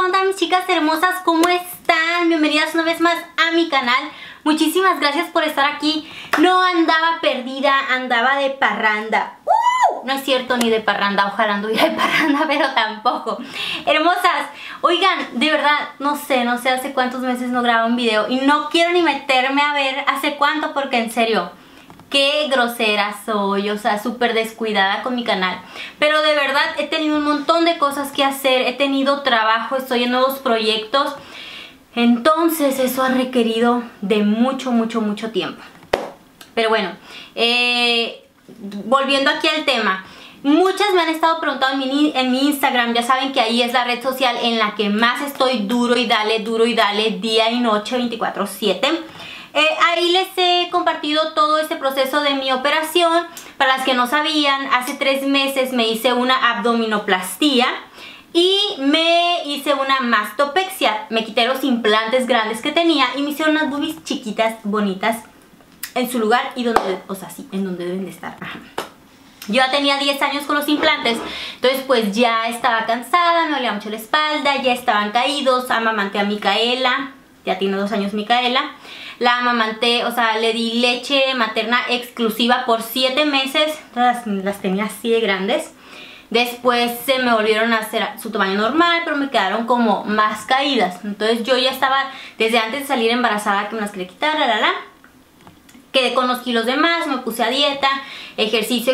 onda mis chicas hermosas? ¿Cómo están? Bienvenidas una vez más a mi canal. Muchísimas gracias por estar aquí. No andaba perdida, andaba de parranda. No es cierto, ni de parranda. Ojalá anduviera de parranda, pero tampoco. Hermosas, oigan, de verdad, no sé hace cuántos meses no grabo un video. Y no quiero ni meterme a ver hace cuánto, porque en serio, qué grosera soy, o sea, súper descuidada con mi canal. Pero de verdad he tenido un montón de cosas que hacer, he tenido trabajo, estoy en nuevos proyectos. Entonces eso ha requerido de mucho tiempo. Pero bueno, volviendo aquí al tema. Muchas me han estado preguntando en mi Instagram, ya saben que ahí es la red social en la que más estoy duro y dale, día y noche, 24/7. Ahí les he compartido todo este proceso de mi operación. Para las que no sabían, hace 3 meses me hice una abdominoplastía y me hice una mastopexia. Me quité los implantes grandes que tenía y me hicieron unas boobies chiquitas, bonitas, en su lugar y donde, o sea, sí, en donde deben de estar. Yo ya tenía 10 años con los implantes, entonces pues ya estaba cansada, me dolía mucho la espalda, ya estaban caídos. Amamanté a Micaela, ya tiene 2 años Micaela. La amamanté, o sea, le di leche materna exclusiva por 7 meses. Las tenía así de grandes. Después se me volvieron a hacer su tamaño normal, pero me quedaron como más caídas. Entonces yo ya estaba, desde antes de salir embarazada, que me las quería quitar, Quedé con los kilos de más, me puse a dieta, ejercicio,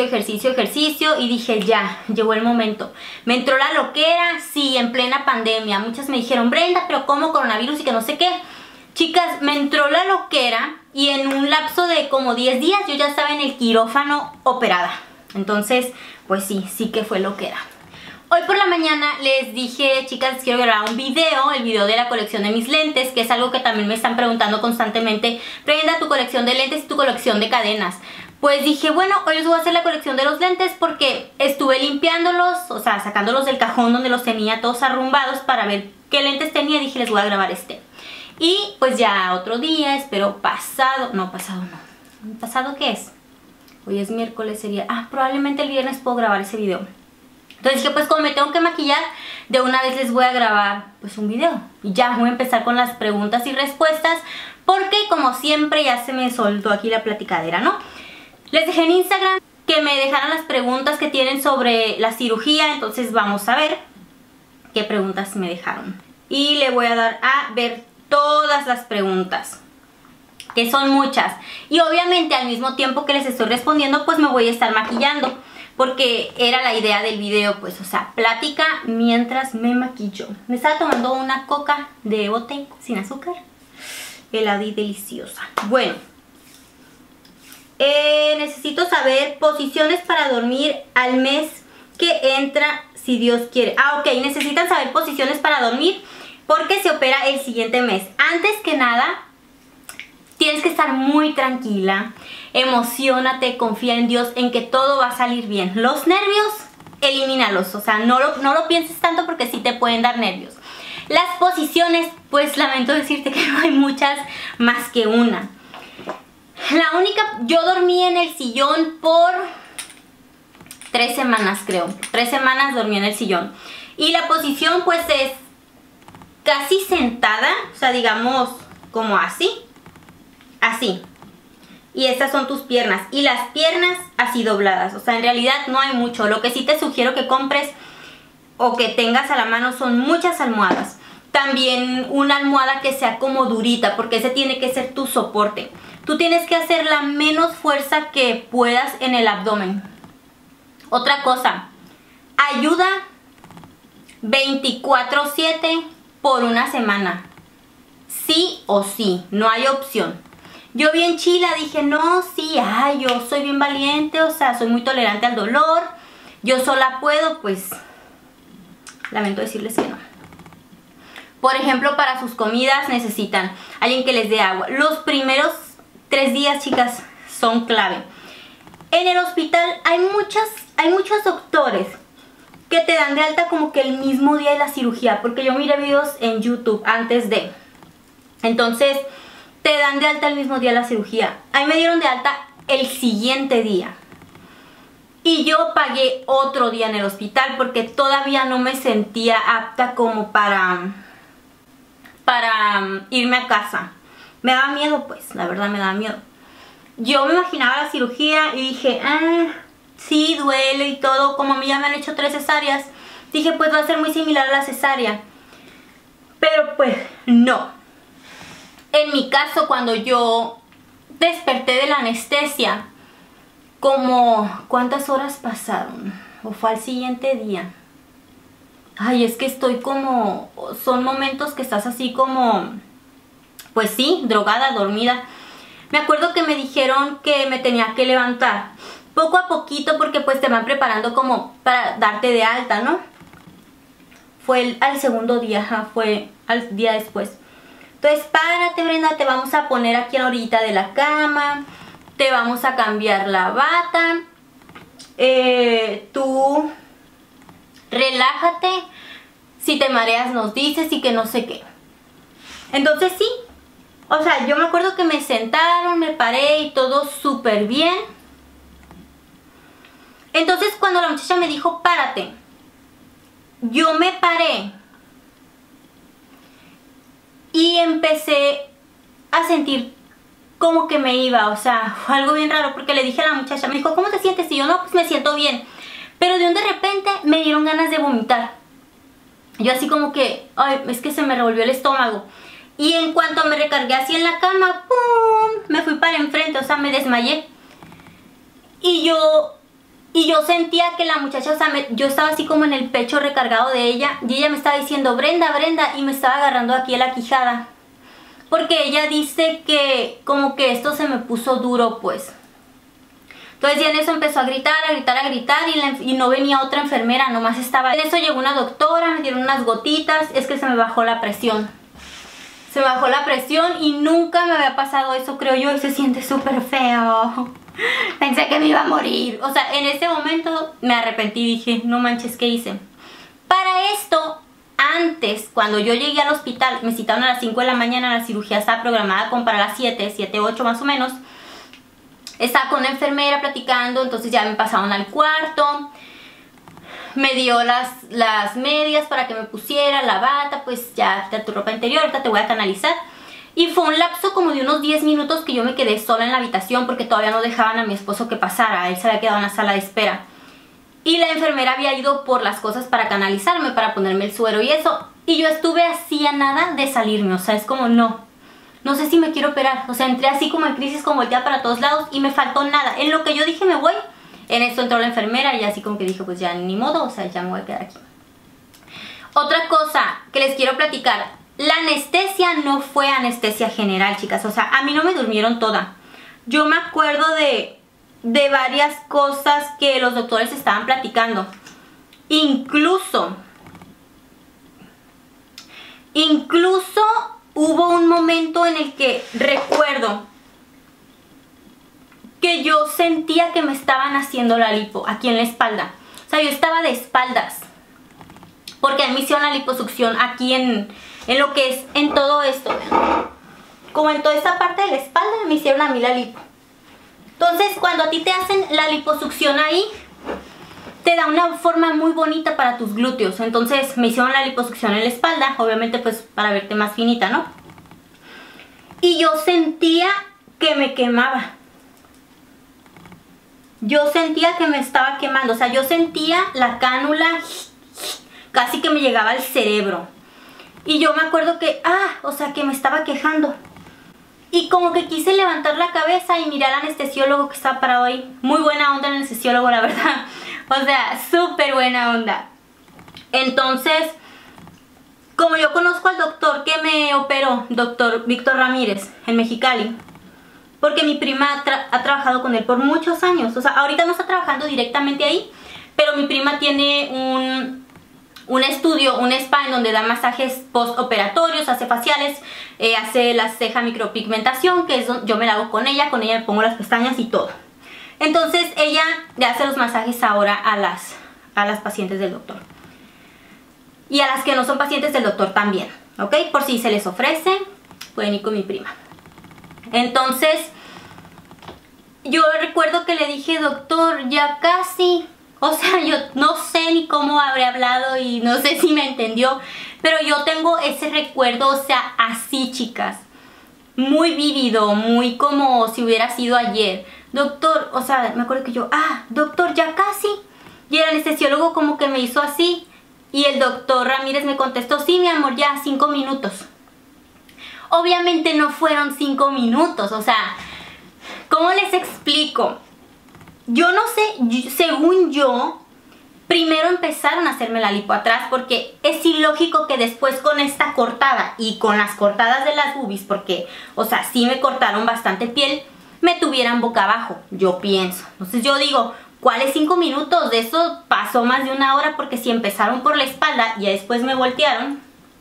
y dije ya, llegó el momento. Me entró la loquera, sí, en plena pandemia. Muchas me dijeron, Brenda, pero ¿cómo coronavirus y que no sé qué? Chicas, me entró la loquera y en un lapso de como 10 días yo ya estaba en el quirófano operada. Entonces, pues sí que fue loquera. Hoy por la mañana les dije, chicas, quiero grabar un video, el video de la colección de mis lentes, que es algo que también me están preguntando constantemente. Brenda, tu colección de lentes y tu colección de cadenas. Pues dije, bueno, hoy les voy a hacer la colección de los lentes porque estuve limpiándolos, o sea, sacándolos del cajón donde los tenía todos arrumbados para ver qué lentes tenía. Dije, les voy a grabar este. Y pues ya otro día, espero ¿pasado qué es? Hoy es miércoles, sería... probablemente el viernes puedo grabar ese video. Entonces dije, pues como me tengo que maquillar, de una vez les voy a grabar pues un video. Y ya voy a empezar con las preguntas y respuestas, porque como siempre ya se me soltó aquí la platicadera, ¿no? Les dejé en Instagram que me dejaran las preguntas que tienen sobre la cirugía. Entonces vamos a ver qué preguntas me dejaron. Y le voy a dar a ver todas las preguntas, que son muchas. Y obviamente al mismo tiempo que les estoy respondiendo, pues me voy a estar maquillando, porque era la idea del video, pues, o sea, plática mientras me maquillo. Me estaba tomando una coca de bote sin azúcar, helada y deliciosa. Bueno, necesito saber posiciones para dormir al mes que entra, si Dios quiere. Ok, necesitan saber posiciones para dormir porque se opera el siguiente mes. Antes que nada, tienes que estar muy tranquila, emociónate, confía en Dios, en que todo va a salir bien. Los nervios, elimínalos, o sea, no lo pienses tanto porque sí te pueden dar nervios. Las posiciones, pues lamento decirte que no hay muchas más que una. La única, yo dormí en el sillón por 3 semanas creo, 3 semanas dormí en el sillón. Y la posición pues es casi sentada, o sea, digamos como así. Así. Y estas son tus piernas. Y las piernas así dobladas. O sea, en realidad no hay mucho. Lo que sí te sugiero que compres o que tengas a la mano son muchas almohadas. También una almohada que sea como durita, porque ese tiene que ser tu soporte. Tú tienes que hacer la menos fuerza que puedas en el abdomen. Otra cosa, ayuda 24/7 por una semana. Sí o sí, no hay opción. Yo bien chila dije, no, sí, yo soy bien valiente, o sea, soy muy tolerante al dolor, yo sola puedo, pues lamento decirles que no. Por ejemplo, para sus comidas necesitan alguien que les dé agua. Los primeros 3 días, chicas, son clave. En el hospital hay muchos doctores que te dan de alta como que el mismo día de la cirugía, porque yo miré videos en YouTube antes de. Entonces te dan de alta el mismo día de la cirugía. Ahí me dieron de alta el siguiente día. Y yo pagué otro día en el hospital porque todavía no me sentía apta como para irme a casa. Me daba miedo, pues, la verdad me daba miedo. Yo me imaginaba la cirugía y dije, sí, duele y todo. Como a mí ya me han hecho 3 cesáreas, dije, pues va a ser muy similar a la cesárea. Pero pues, no. En mi caso, cuando yo desperté de la anestesia, como, ¿cuántas horas pasaron? ¿O fue al siguiente día? Ay, es que estoy como, son momentos que estás así como, pues sí, drogada, dormida. Me acuerdo que me dijeron que me tenía que levantar poco a poquito porque pues te van preparando como para darte de alta, ¿no? Fue al segundo día, fue al día después. Entonces, párate, Brenda, te vamos a poner aquí a la orillita de la cama, te vamos a cambiar la bata, tú relájate, si te mareas nos dices y que no sé qué. Entonces sí, o sea, yo me acuerdo que me sentaron, me paré y todo súper bien. Entonces cuando la muchacha me dijo, párate, yo me paré y empecé a sentir como que me iba, o sea, fue algo bien raro porque le dije a la muchacha, me dijo, ¿cómo te sientes? Y yo, no, pues me siento bien. Pero de repente me dieron ganas de vomitar. Yo así como que, ay, es que se me revolvió el estómago. Y en cuanto me recargué así en la cama, ¡pum!, me fui para enfrente, o sea, me desmayé. Y yo sentía que la muchacha, o sea, yo estaba así como en el pecho recargado de ella. Y ella me estaba diciendo, Brenda, Brenda, y me estaba agarrando aquí a la quijada. Porque ella dice que como que esto se me puso duro, pues. Entonces ya en eso empezó a gritar, a gritar, a gritar y no venía otra enfermera, nomás estaba. En eso llegó una doctora, me dieron unas gotitas, es que se me bajó la presión. Se me bajó la presión y nunca me había pasado eso, creo yo, y se siente súper feo. Pensé que me iba a morir. O sea, en ese momento me arrepentí y dije, no manches, ¿qué hice? Para esto, antes, cuando yo llegué al hospital, me citaron a las 5 de la mañana, la cirugía estaba programada como para las 7, 8 más o menos. Estaba con una enfermera platicando, entonces ya me pasaron al cuarto. Me dio las medias para que me pusiera, la bata, pues ya tu ropa interior, ahorita te voy a canalizar. Y fue un lapso como de unos 10 minutos que yo me quedé sola en la habitación porque todavía no dejaban a mi esposo que pasara, él se había quedado en la sala de espera. Y la enfermera había ido por las cosas para canalizarme, para ponerme el suero y eso. Y yo estuve así a nada de salirme, o sea, es como no sé si me quiero operar. O sea, entré así como en crisis, como volteada para todos lados y me faltó nada. En lo que yo dije me voy, en esto entró la enfermera y así como que dije, pues ya ni modo, o sea, ya me voy a quedar aquí. Otra cosa que les quiero platicar, la anestesia no fue anestesia general, chicas, o sea, a mí no me durmieron toda. Yo me acuerdo de varias cosas que los doctores estaban platicando. Incluso hubo un momento en el que recuerdo que yo sentía que me estaban haciendo la lipo aquí en la espalda. O sea, yo estaba de espaldas porque a mí me hicieron la liposucción aquí en lo que es, en todo esto, vean. Como en toda esta parte de la espalda me hicieron a mí la lipo. Entonces, cuando a ti te hacen la liposucción ahí, te da una forma muy bonita para tus glúteos. Entonces, me hicieron la liposucción en la espalda, obviamente pues para verte más finita, ¿no? Y yo sentía que me quemaba. Yo sentía que me estaba quemando, o sea, yo sentía la cánula casi que me llegaba al cerebro. Y yo me acuerdo que, o sea, que me estaba quejando. Y como que quise levantar la cabeza y mirar al anestesiólogo que estaba parado ahí. Muy buena onda el anestesiólogo, la verdad. O sea, súper buena onda. Entonces, como yo conozco al doctor que me operó, doctor Víctor Ramírez, en Mexicali, porque mi prima ha trabajado con él por muchos años. O sea, ahorita no está trabajando directamente ahí, pero mi prima tiene un estudio, un spa en donde da masajes postoperatorios, hace faciales, hace la ceja micropigmentación, que es donde yo me la hago con ella me pongo las pestañas y todo. Entonces ella le hace los masajes ahora a las pacientes del doctor. Y a las que no son pacientes del doctor también, ¿ok? Por si se les ofrece, pueden ir con mi prima. Entonces, yo recuerdo que le dije, doctor, ya casi. O sea, yo no sé ni cómo habré hablado y no sé si me entendió, pero yo tengo ese recuerdo, o sea, así, chicas. Muy vívido, muy como si hubiera sido ayer. Doctor, o sea, me acuerdo que yo, doctor, ya casi. Y el anestesiólogo como que me hizo así. Y el doctor Ramírez me contestó, sí, mi amor, ya 5 minutos. Obviamente no fueron 5 minutos, o sea, ¿cómo les explico? Yo no sé, según yo, primero empezaron a hacerme la lipo atrás porque es ilógico que después con esta cortada y con las cortadas de las boobies, porque, o sea, sí me cortaron bastante piel, me tuvieran boca abajo, yo pienso. Entonces yo digo, ¿cuáles 5 minutos? De eso pasó más de 1 hora porque si empezaron por la espalda y después me voltearon,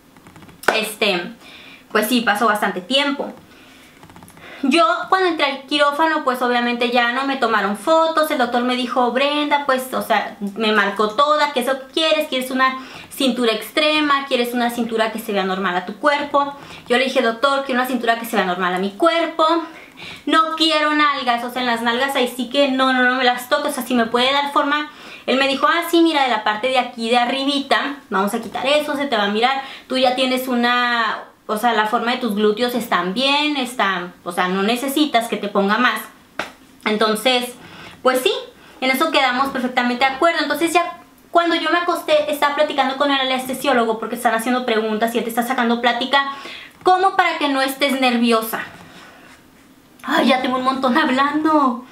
pues sí, pasó bastante tiempo. Yo cuando entré al quirófano, pues obviamente ya no me tomaron fotos. El doctor me dijo, Brenda, pues, o sea, me marcó toda. ¿Qué es lo que quieres? ¿Quieres una cintura extrema? ¿Quieres una cintura que se vea normal a tu cuerpo? Yo le dije, doctor, quiero una cintura que se vea normal a mi cuerpo. No quiero nalgas, o sea, en las nalgas ahí sí que no me las toco. O sea, si me puede dar forma. Él me dijo, sí, mira, de la parte de aquí de arribita, vamos a quitar eso, se te va a mirar. Tú ya tienes una... O sea, la forma de tus glúteos están bien, o sea, no necesitas que te ponga más. Entonces, pues sí, en eso quedamos perfectamente de acuerdo. Entonces ya cuando yo me acosté, estaba platicando con el anestesiólogo porque están haciendo preguntas y él te está sacando plática como para que no estés nerviosa. Ay, ya tengo un montón hablando.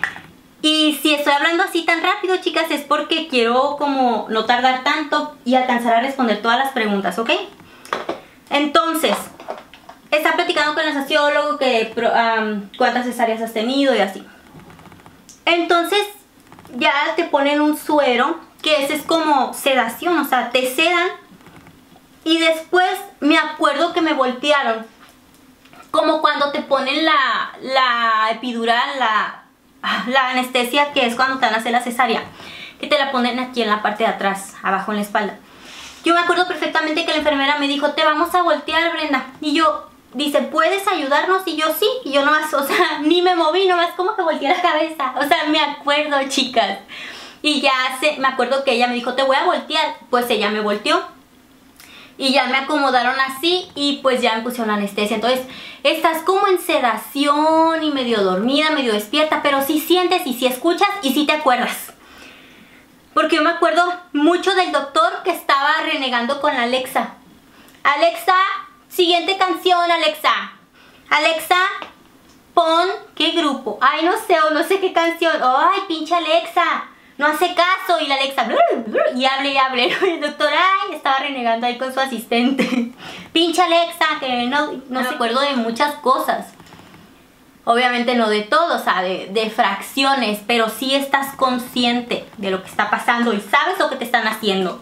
Y si estoy hablando así tan rápido, chicas, es porque quiero como no tardar tanto y alcanzar a responder todas las preguntas, ¿ok? Entonces, está platicando con el anestesiólogo que cuántas cesáreas has tenido y así. Entonces, ya te ponen un suero, que ese es como sedación, o sea, te sedan. Y después me acuerdo que me voltearon, como cuando te ponen la epidural, la anestesia, que es cuando te van a hacer la cesárea, que te la ponen aquí en la parte de atrás, abajo en la espalda. Yo me acuerdo perfectamente que la enfermera me dijo, te vamos a voltear, Brenda. Y yo, dice, ¿puedes ayudarnos? Y yo, sí. Y yo nomás, o sea, ni me moví, nomás como que volteé la cabeza. O sea, me acuerdo, chicas. Y ya me acuerdo que ella me dijo, te voy a voltear. Pues ella me volteó. Y ya me acomodaron así y pues ya me pusieron anestesia. Entonces, estás como en sedación y medio dormida, medio despierta, pero sí sientes y sí escuchas y sí te acuerdas. Porque yo me acuerdo mucho del doctor que estaba renegando con Alexa. Alexa, siguiente canción, Alexa. Alexa, pon, ¿qué grupo? Ay, no sé, o no sé qué canción. Ay, pinche Alexa, no hace caso. Y la Alexa, y hable y hable. Y el doctor, ay, estaba renegando ahí con su asistente. Pinche Alexa, que no me acuerdo de muchas cosas. Obviamente no de todo, o sea, de fracciones, pero sí estás consciente de lo que está pasando y sabes lo que te están haciendo.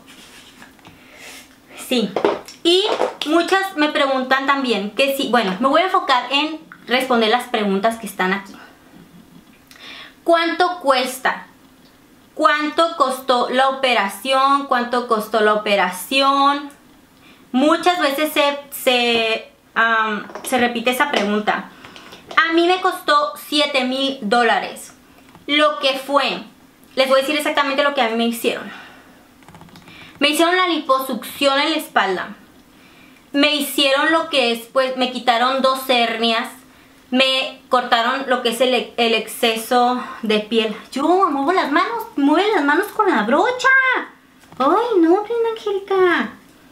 Sí. Y muchas me preguntan también que sí, bueno, me voy a enfocar en responder las preguntas que están aquí. ¿Cuánto cuesta? ¿Cuánto costó la operación? ¿Cuánto costó la operación? Muchas veces se repite esa pregunta. A mí me costó $7,000. Lo que fue, les voy a decir exactamente lo que a mí me hicieron. Me hicieron la liposucción en la espalda. Me hicieron lo que es, pues, me quitaron 2 hernias. Me cortaron lo que es el exceso de piel. Yo muevo las manos, mueve las manos con la brocha. Ay, no, Brenda Angélica.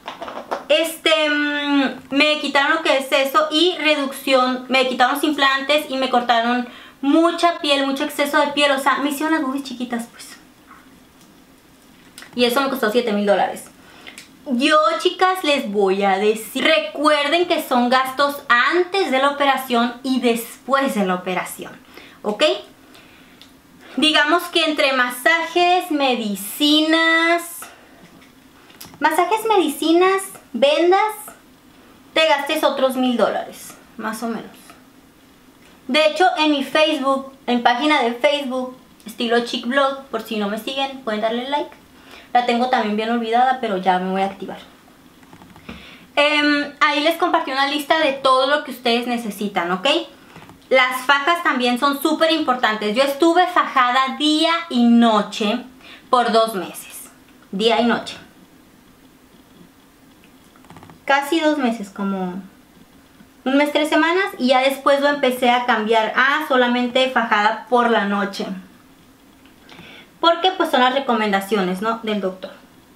Me quitaron lo que es eso y reducción, me quitaron los implantes y me cortaron mucha piel, mucho exceso de piel, o sea, me hicieron las boobies chiquitas, pues. Y eso me costó $7,000. Yo, chicas, les voy a decir, recuerden que son gastos antes de la operación y después de la operación, ¿ok? Digamos que entre masajes, medicinas, vendas, te gastes otros $1,000, más o menos. De hecho, en mi Facebook, en página de Facebook, estilo Chic Blog, por si no me siguen, pueden darle like. La tengo también bien olvidada, pero ya me voy a activar. Ahí les compartí una lista de todo lo que ustedes necesitan, ¿ok? Las fajas también son súper importantes. Yo estuve fajada día y noche por 2 meses. Día y noche. Casi 2 meses, como 1 mes, 3 semanas. Y ya después lo empecé a cambiar a solamente fajada por la noche. Porque pues son las recomendaciones, ¿no?, del doctor.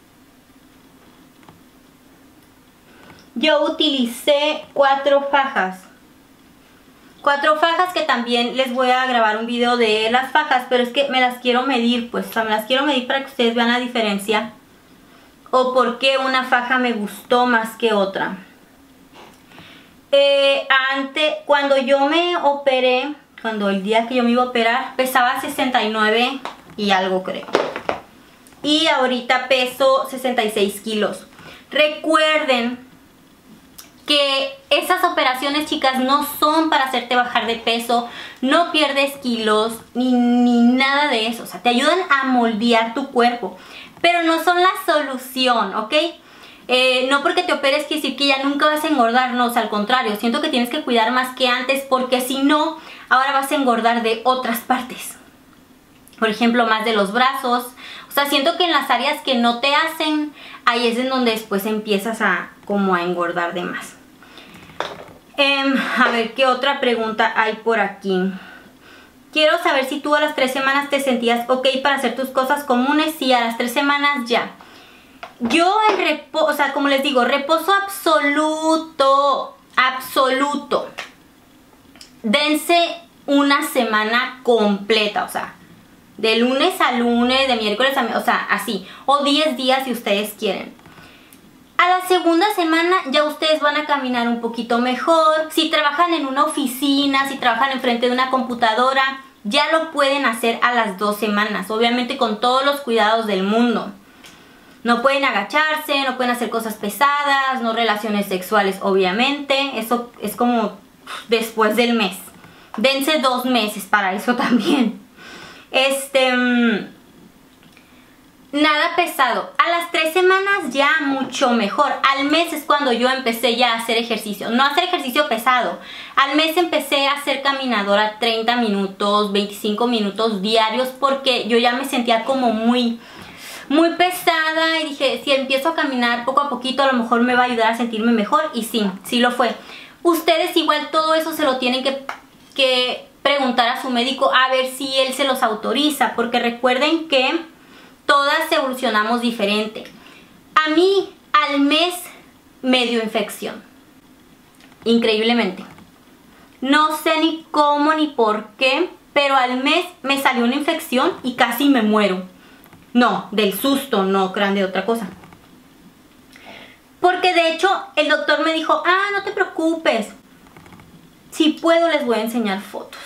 Yo utilicé 4 fajas. 4 fajas que también les voy a grabar un video de las fajas. Pero es que me las quiero medir, pues. O sea, me las quiero medir para que ustedes vean la diferencia. O por qué una faja me gustó más que otra. Cuando yo me operé, el día que yo me iba a operar, pesaba 69 y algo, creo. Y ahorita peso 66 kilos. Recuerden que esas operaciones, chicas, no son para hacerte bajar de peso, no pierdes kilos, ni nada de eso. O sea, te ayudan a moldear tu cuerpo, pero no son la solución, ¿ok? No porque te operes quiere decir que ya nunca vas a engordar, no, o sea, al contrario, siento que tienes que cuidar más que antes, porque si no, ahora vas a engordar de otras partes. Por ejemplo, más de los brazos. O sea, siento que en las áreas que no te hacen, ahí es en donde después empiezas como a engordar de más. A ver, ¿qué otra pregunta hay por aquí? Quiero saber si tú a las 3 semanas te sentías ok para hacer tus cosas comunes. Sí, a las 3 semanas ya. Yo en reposo, o sea, como les digo, reposo absoluto, absoluto. Dense una semana completa, o sea, de lunes a lunes, de miércoles a... O sea, así. O 10 días si ustedes quieren. A la segunda semana ya ustedes van a caminar un poquito mejor. Si trabajan en una oficina, si trabajan enfrente de una computadora, ya lo pueden hacer a las 2 semanas. Obviamente con todos los cuidados del mundo. No pueden agacharse, no pueden hacer cosas pesadas, no relaciones sexuales, obviamente. Eso es como después del mes. Dense 2 meses para eso también. Nada pesado. A las 3 semanas ya mucho mejor. Al mes es cuando yo empecé ya a hacer ejercicio. No hacer ejercicio pesado. Al mes empecé a hacer caminadora 30 minutos, 25 minutos diarios, porque yo ya me sentía como muy pesada y dije, si empiezo a caminar poco a poquito, a lo mejor me va a ayudar a sentirme mejor. Y sí, sí lo fue. Ustedes igual todo eso se lo tienen que preguntar a su médico a ver si él se los autoriza, porque recuerden que todas evolucionamos diferente. A mí al mes me dio infección, increíblemente. No sé ni cómo ni por qué, pero al mes me salió una infección y casi me muero. No, del susto, no crean de otra cosa. Porque de hecho el doctor me dijo, no te preocupes, si puedo les voy a enseñar fotos.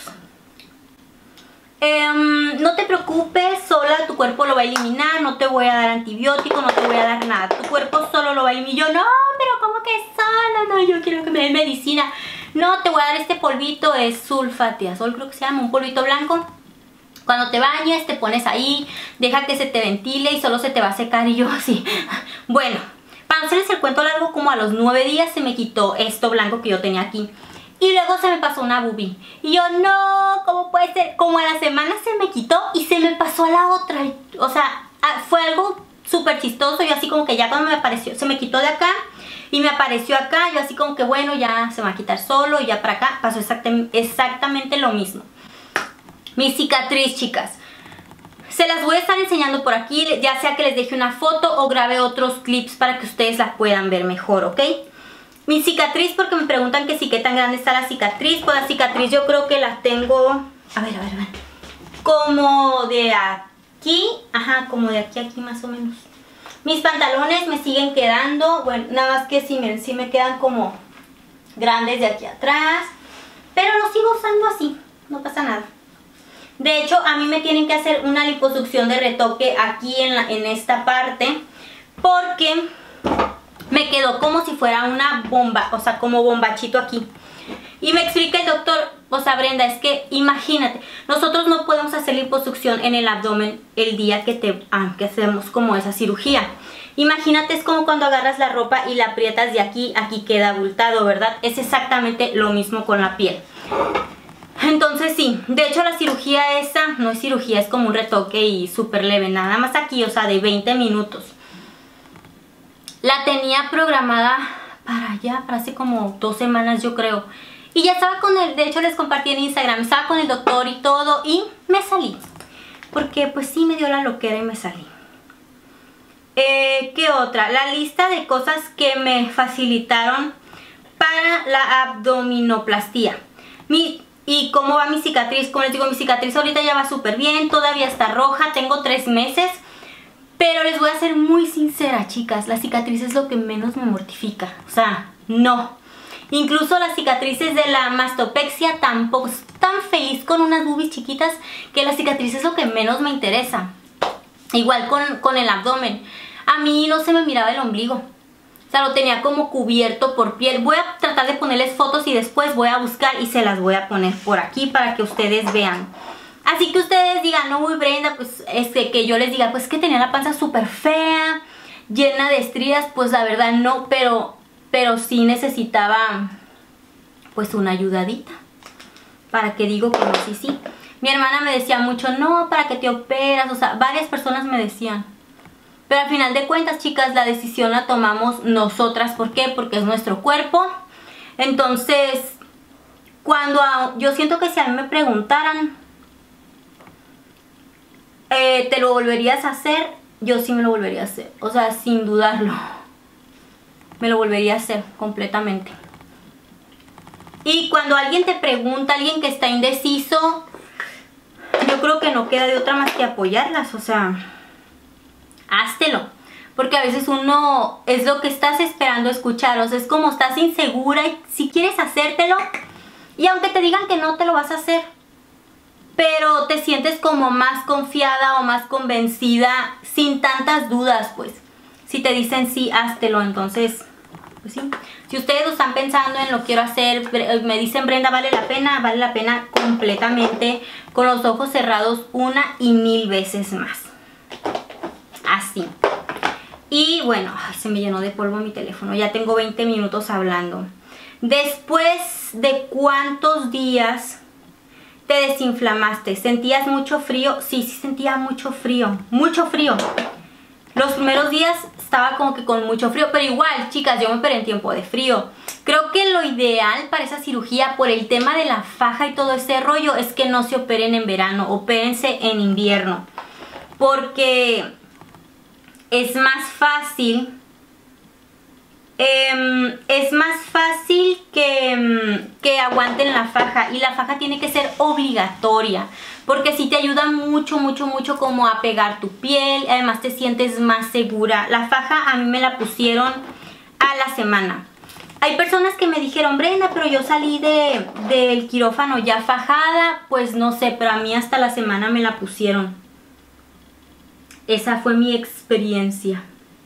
No te preocupes, sola tu cuerpo lo va a eliminar, no te voy a dar antibiótico, no te voy a dar nada, tu cuerpo solo lo va a eliminar. Y yo, no, pero ¿cómo que solo? No, yo quiero que me den medicina. No, te voy a dar este polvito, es sulfatiazol, creo que se llama, un polvito blanco. Cuando te bañes, te pones ahí, deja que se te ventile y solo se te va a secar. Y yo así, bueno, para no hacerles el cuento largo, como a los 9 días se me quitó esto blanco que yo tenía aquí. Y luego se me pasó una boobie. Y yo, no, ¿cómo puede ser? Como a la semana se me quitó y se me pasó a la otra. O sea, fue algo súper chistoso. Yo así como que ya cuando me apareció, se me quitó de acá y me apareció acá. Yo así como que bueno, ya se me va a quitar solo. Y ya para acá pasó exactamente lo mismo. Mi cicatriz, chicas. Se las voy a estar enseñando por aquí. Ya sea que les deje una foto o grabe otros clips para que ustedes la puedan ver mejor, ¿ok? Mi cicatriz, porque me preguntan que sí, qué tan grande está la cicatriz. Pues la cicatriz yo creo que la tengo, a ver, como de aquí, ajá, como de aquí a aquí más o menos. Mis pantalones me siguen quedando, bueno, nada más que sí me quedan como grandes de aquí atrás. Pero los sigo usando así, no pasa nada. De hecho, a mí me tienen que hacer una liposucción de retoque aquí en esta parte, porque me quedó como si fuera una bomba, o sea, como bombachito aquí. Y me explica el doctor, o sea, Brenda, es que imagínate, nosotros no podemos hacer liposucción en el abdomen el día que hacemos como esa cirugía. Imagínate, es como cuando agarras la ropa y la aprietas de aquí, aquí queda abultado, ¿verdad? Es exactamente lo mismo con la piel. Entonces sí, de hecho la cirugía esa no es cirugía, es como un retoque y súper leve, nada más aquí, o sea, de 20 minutos. La tenía programada para allá, para hace como 2 semanas yo creo. Y ya estaba con él, de hecho les compartí en Instagram, estaba con el doctor y todo y me salí. Porque pues sí me dio la loquera y me salí. ¿Qué otra? La lista de cosas que me facilitaron para la abdominoplastía. Y cómo va mi cicatriz. Como les digo, mi cicatriz ahorita ya va súper bien, todavía está roja, tengo 3 meses. Pero les voy a ser muy sincera, chicas, la cicatriz es lo que menos me mortifica. O sea, no. Incluso las cicatrices de la mastopexia tampoco. Estoy tan feliz con unas boobies chiquitas que la cicatriz es lo que menos me interesa. Igual con el abdomen. A mí no se me miraba el ombligo. O sea, lo tenía como cubierto por piel. Voy a tratar de ponerles fotos y después voy a buscar y se las voy a poner por aquí para que ustedes vean. Así que ustedes digan, no, uy, Brenda, pues que yo les diga, pues que tenía la panza súper fea, llena de estrías, pues la verdad no, pero sí necesitaba pues una ayudadita. Para que digo que no, sí. Mi hermana me decía mucho, no, para que te operas, o sea, varias personas me decían. Pero al final de cuentas, chicas, la decisión la tomamos nosotras. ¿Por qué? Porque es nuestro cuerpo. Entonces, yo siento que si a mí me preguntaran, ¿te lo volverías a hacer? Yo sí me lo volvería a hacer. O sea, sin dudarlo. Me lo volvería a hacer completamente. Y cuando alguien te pregunta, alguien que está indeciso, yo creo que no queda de otra más que apoyarlas. O sea, háztelo. Porque a veces uno es lo que estás esperando escuchar. O sea, es como estás insegura y si quieres hacértelo, y aunque te digan que no te lo vas a hacer, pero te sientes como más confiada o más convencida, sin tantas dudas, pues. Si te dicen sí, háztelo. Entonces, pues sí. Si ustedes lo están pensando en lo quiero hacer, me dicen, Brenda, vale la pena completamente, con los ojos cerrados 1 y 1000 veces más. Así. Y bueno, ay, se me llenó de polvo mi teléfono, ya tengo 20 minutos hablando. Después de ¿cuántos días te desinflamaste? ¿Sentías mucho frío? Sí, sentía mucho frío, mucho frío. Los primeros días estaba como que con mucho frío, pero igual, chicas, yo me operé en tiempo de frío. Creo que lo ideal para esa cirugía, por el tema de la faja y todo ese rollo, es que no se operen en verano, opérense en invierno. Porque es más fácil, que aguanten la faja. Y la faja tiene que ser obligatoria, porque sí te ayuda mucho como a pegar tu piel. Además te sientes más segura. La faja a mí me la pusieron a la semana. Hay personas que me dijeron, Brenda, pero yo salí del quirófano ya fajada. Pues no sé, pero a mí hasta la semana me la pusieron. Esa fue mi experiencia.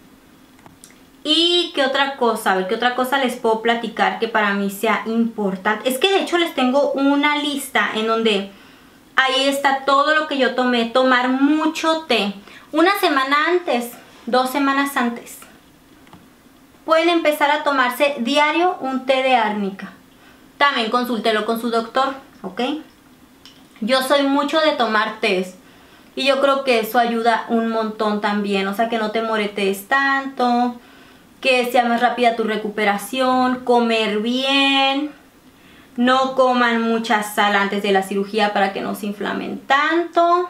¿Y qué otra cosa? A ver, ¿qué otra cosa les puedo platicar que para mí sea importante? Es que de hecho les tengo una lista en donde ahí está todo lo que yo tomé. Tomar mucho té. 1 semana antes, 2 semanas antes. Pueden empezar a tomarse diario un té de árnica. También consúltelo con su doctor, ¿ok? Yo soy mucho de tomar tés. Y yo creo que eso ayuda un montón también. O sea, que no te moretees tanto, que sea más rápida tu recuperación, comer bien. No coman mucha sal antes de la cirugía para que no se inflamen tanto.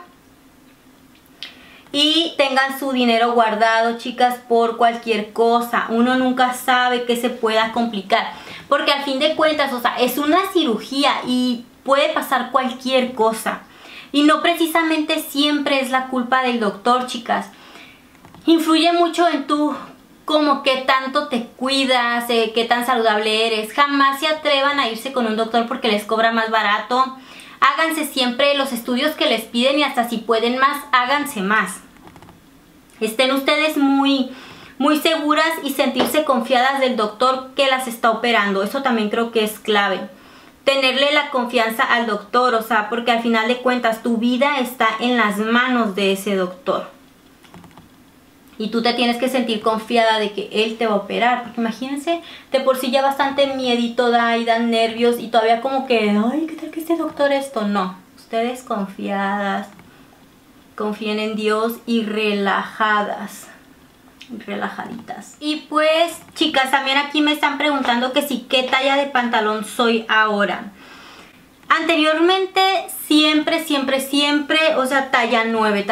Y tengan su dinero guardado, chicas, por cualquier cosa. Uno nunca sabe que se pueda complicar. Porque al fin de cuentas, o sea, es una cirugía y puede pasar cualquier cosa. Y no precisamente siempre es la culpa del doctor, chicas. Influye mucho en tú, como qué tanto te cuidas, qué tan saludable eres. Jamás se atrevan a irse con un doctor porque les cobra más barato. Háganse siempre los estudios que les piden y hasta si pueden más, háganse más. Estén ustedes muy seguras y sentirse confiadas del doctor que las está operando. Eso también creo que es clave. Tenerle la confianza al doctor, o sea, porque al final de cuentas tu vida está en las manos de ese doctor. Y tú te tienes que sentir confiada de que él te va a operar. Porque imagínense, de por sí ya bastante miedito da y dan nervios. Y todavía como que, ay, ¿qué tal que este doctor esto? No, ustedes confiadas, confíen en Dios y relajaditas. Y pues, chicas, también aquí me están preguntando que si qué talla de pantalón soy ahora. Anteriormente, siempre, o sea, talla 9,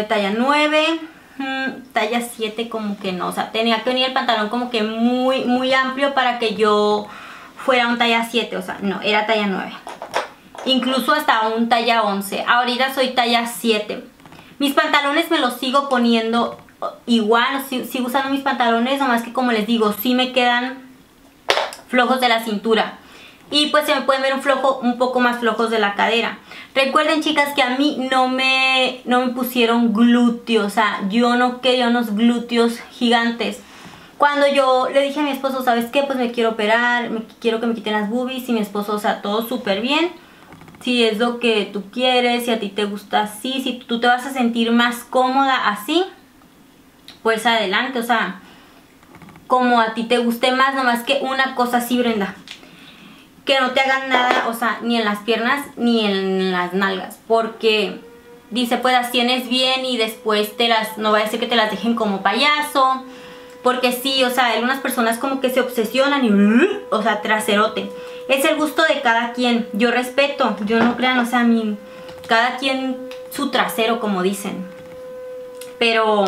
talla 7 como que no, o sea, tenía que venir el pantalón como que muy amplio para que yo fuera un talla 7, o sea, no, era talla 9. Incluso hasta un talla 11, ahorita soy talla 7. Mis pantalones me los sigo poniendo igual, sigo usando mis pantalones, nomás que como les digo, sí me quedan flojos de la cintura. Y pues se me pueden ver un poco más flojos de la cadera. Recuerden, chicas, que a mí no me pusieron glúteos. O sea, yo no quería unos glúteos gigantes. Cuando yo le dije a mi esposo, ¿sabes qué? Pues me quiero operar, quiero que me quiten las boobies. Y mi esposo, o sea, todo súper bien. Si es lo que tú quieres, si a ti te gusta así, si tú te vas a sentir más cómoda así, pues adelante. O sea, como a ti te guste más, nomás que una cosa sí, Brenda. Que no te hagan nada, o sea, ni en las piernas ni en las nalgas, porque dice, pues las tienes bien y después no vaya a ser que te las dejen como payaso, porque sí, o sea, algunas personas como que se obsesionan y, o sea, traserote. Es el gusto de cada quien, yo respeto, yo no crean, o sea, cada quien su trasero, como dicen, pero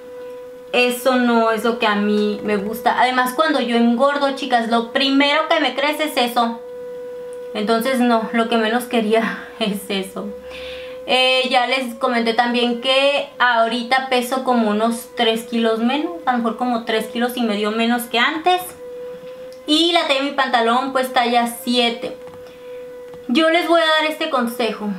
eso no es lo que a mí me gusta. Además, cuando yo engordo, chicas, lo primero que me crece es eso. Entonces no, lo que menos quería es eso. Ya les comenté también que ahorita peso como unos 3 kilos menos, a lo mejor como 3 kilos y medio menos que antes. Y la talla de mi pantalón pues talla 7. Yo les voy a dar este consejo.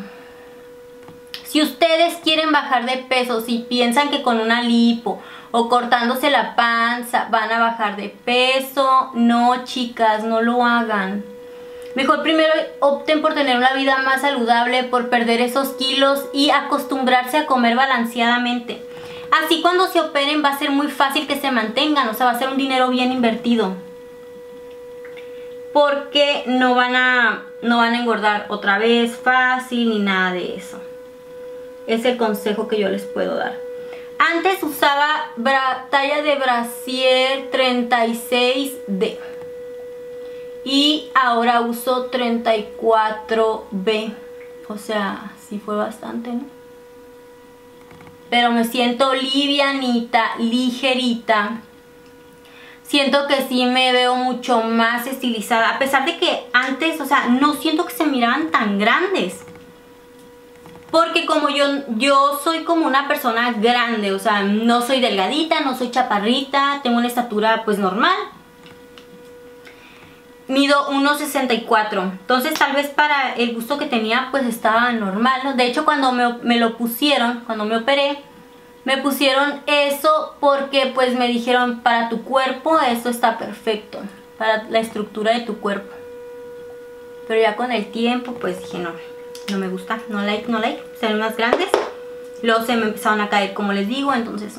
Si ustedes quieren bajar de peso, si piensan que con una lipo o cortándose la panza van a bajar de peso, no, chicas, no lo hagan. Mejor primero opten por tener una vida más saludable, por perder esos kilos y acostumbrarse a comer balanceadamente. Así cuando se operen va a ser muy fácil que se mantengan, o sea, va a ser un dinero bien invertido. Porque no van a engordar otra vez fácil ni nada de eso. Es el consejo que yo les puedo dar. Antes usaba talla de brasier 36D. Y ahora uso 34B. O sea, sí fue bastante, ¿no? Pero me siento livianita, ligerita. Siento que sí me veo mucho más estilizada. A pesar de que antes, o sea, no siento que se miraban tan grandes. Porque como yo soy como una persona grande, o sea, no soy delgadita, no soy chaparrita, tengo una estatura pues normal. Mido 1.64, entonces tal vez para el gusto que tenía pues estaba normal, ¿no? De hecho cuando me lo pusieron, cuando me operé, me pusieron eso porque pues me dijeron, para tu cuerpo eso está perfecto, para la estructura de tu cuerpo. Pero ya con el tiempo pues dije no me gusta, no like, se ven más grandes. Luego se me empezaron a caer como les digo, entonces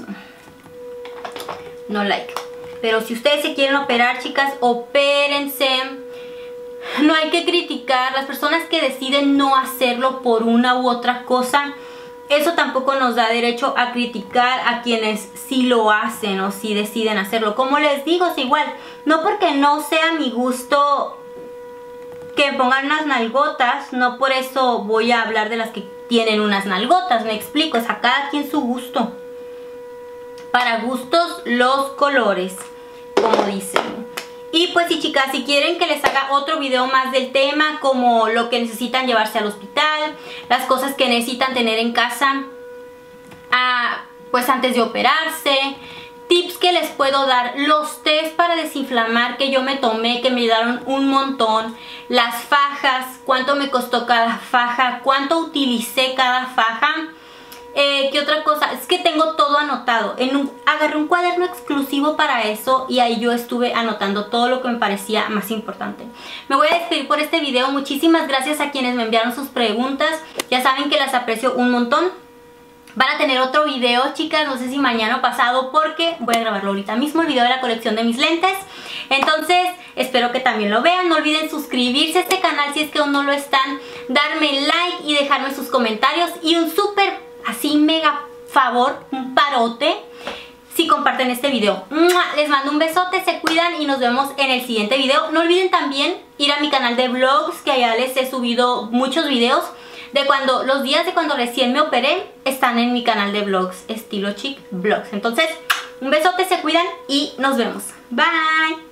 no like. Pero si ustedes se quieren operar, chicas, opérense. No hay que criticar las personas que deciden no hacerlo por una u otra cosa. Eso tampoco nos da derecho a criticar a quienes sí lo hacen o sí deciden hacerlo. Como les digo, es igual. No porque no sea mi gusto que pongan unas nalgotas, no por eso voy a hablar de las que tienen unas nalgotas. Me explico, es a cada quien su gusto. Para gustos los colores, como dicen. Y pues sí, chicas, si quieren que les haga otro video más del tema, como lo que necesitan llevarse al hospital, las cosas que necesitan tener en casa pues antes de operarse, tips que les puedo dar, los test para desinflamar que yo me tomé, que me ayudaron un montón, las fajas, cuánto me costó cada faja, cuánto utilicé cada faja. ¿Qué otra cosa? Es que tengo todo anotado. Agarré un cuaderno exclusivo para eso y ahí yo estuve anotando todo lo que me parecía más importante. Me voy a despedir por este video. Muchísimas gracias a quienes me enviaron sus preguntas. Ya saben que las aprecio un montón. Van a tener otro video, chicas, no sé si mañana o pasado, porque voy a grabarlo ahorita mismo, el video de la colección de mis lentes. Entonces, espero que también lo vean. No olviden suscribirse a este canal si es que aún no lo están, darme like y dejarme sus comentarios. Y un súper, así mega favor, un parote, si comparten este video. Les mando un besote, se cuidan y nos vemos en el siguiente video. No olviden también ir a mi canal de vlogs, que allá les he subido muchos videos de cuando, los días de cuando recién me operé, están en mi canal de vlogs, Estilo Chic Vlogs. Entonces, un besote, se cuidan y nos vemos. Bye.